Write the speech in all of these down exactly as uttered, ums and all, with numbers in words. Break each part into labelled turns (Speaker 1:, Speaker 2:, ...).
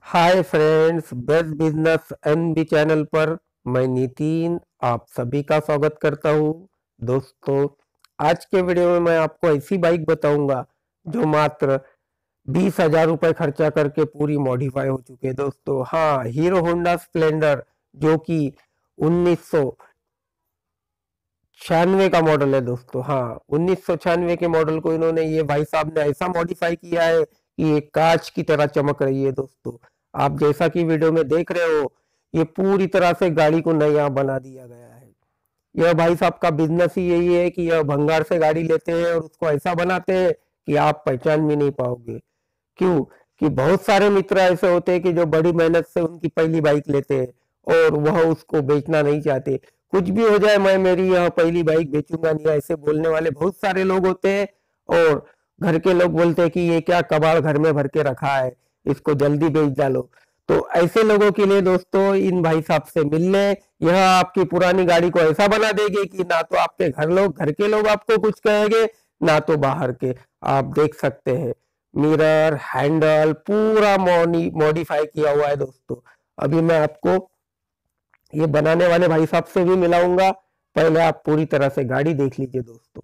Speaker 1: हाय friends, best business N B channel पर मैं नितिन आप सभी का स्वागत करता हूँ। दोस्तों, आज के वीडियो में मैं आपको ऐसी बाइक बताऊंगा जो मात्र बीस हजार रुपये खर्चा करके पूरी मॉडिफाई हो चुकी है। दोस्तों हाँ, हीरो होंडा स्प्लेंडर जो कि उन्नीस सौ छियानवे का मॉडल है। दोस्तों हाँ, उन्नीस सौ छियानवे के मॉडल को इन्होंने ये भाई साहब ने ऐसा मॉडिफाई किया है कि ये कांच की तरह चमक रही है। दोस्तों आप जैसा कि वीडियो में देख रहे हो, ये पूरी तरह से गाड़ी को नया बना दिया गया है। यह भाई साहब का बिजनेस ही यही है कि यह भंगार से गाड़ी लेते हैं और उसको ऐसा बनाते हैं कि आप पहचान भी नहीं पाओगे। क्यों कि बहुत सारे मित्र ऐसे होते हैं कि जो बड़ी मेहनत से उनकी पहली बाइक लेते हैं और वह उसको बेचना नहीं चाहते। कुछ भी हो जाए, मैं मेरी यह पहली बाइक बेचूंगा नहीं, ऐसे बोलने वाले बहुत सारे लोग होते हैं। और घर के लोग बोलते हैं कि ये क्या कबाड़ घर में भर के रखा है, इसको जल्दी बेच डालो। तो ऐसे लोगों के लिए दोस्तों इन भाई साहब से मिलने, यह आपकी पुरानी गाड़ी को ऐसा बना देगी कि ना तो आपके घर लोग घर के लोग आपको कुछ कहेंगे, ना तो बाहर के। आप देख सकते हैं मिरर हैंडल पूरा मॉडिफाई किया हुआ है। दोस्तों अभी मैं आपको ये बनाने वाले भाई साहब से भी मिलाऊंगा, पहले आप पूरी तरह से गाड़ी देख लीजिए। दोस्तों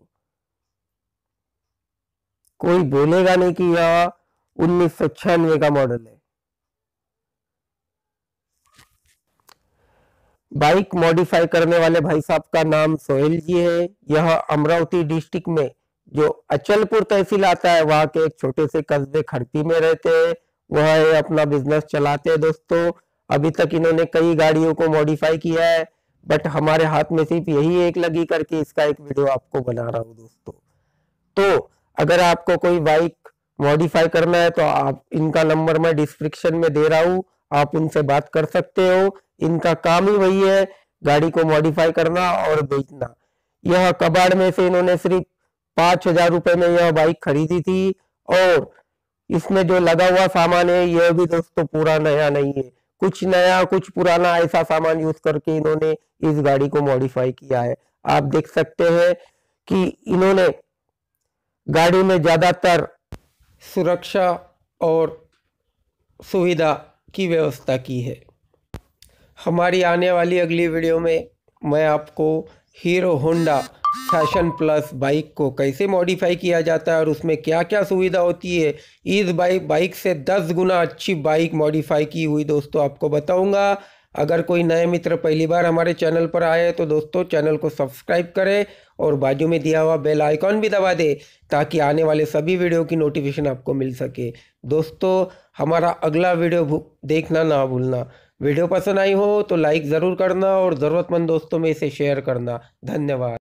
Speaker 1: कोई बोलेगा नहीं कि यह उन्नीस सौ छियानवे का मॉडल है। बाइक मॉडिफाई करने वाले भाई साहब का नाम सोहेल जी है। यह अमरावती डिस्ट्रिक्ट में जो अचलपुर तहसील आता है, वहां के एक छोटे से कस्बे खड़ती में रहते हैं। वह अपना बिजनेस चलाते हैं। दोस्तों अभी तक इन्होंने कई गाड़ियों को मॉडिफाई किया है, बट हमारे हाथ में सिर्फ यही एक लगी करके इसका एक वीडियो आपको बना रहा हूँ। दोस्तों तो अगर आपको कोई बाइक मॉडिफाई करना है तो आप इनका नंबर मैं डिस्क्रिप्शन में दे रहा हूँ, आप उनसे बात कर सकते हो। इनका काम ही वही है, गाड़ी को मॉडिफाई करना और बेचना। यह कबाड़ में से इन्होंने सिर्फ पांच हजार रुपए में यह बाइक खरीदी थी और इसमें जो लगा हुआ सामान है यह भी दोस्तों पूरा नया नहीं है। कुछ नया कुछ पुराना ऐसा सामान यूज करके इन्होंने इस गाड़ी को मॉडिफाई किया है। आप देख सकते हैं कि इन्होंने गाड़ी में ज्यादातर सुरक्षा और सुविधा की व्यवस्था की है। हमारी आने वाली अगली वीडियो में मैं आपको Hero Honda Fashion Plus bike को कैसे मॉडिफाई किया जाता है और उसमें क्या क्या सुविधा होती है, इस बाइक बाइक से दस गुना अच्छी बाइक मॉडिफाई की हुई दोस्तों आपको बताऊंगा। अगर कोई नए मित्र पहली बार हमारे चैनल पर आए तो दोस्तों चैनल को सब्सक्राइब करें और बाजू में दिया हुआ बेल आइकॉन भी दबा दे ताकि आने वाले सभी वीडियो की नोटिफिकेशन आपको मिल सके। दोस्तों हमारा अगला वीडियो देखना ना भूलना। वीडियो पसंद आई हो तो लाइक ज़रूर करना और ज़रूरतमंद दोस्तों में इसे शेयर करना। धन्यवाद।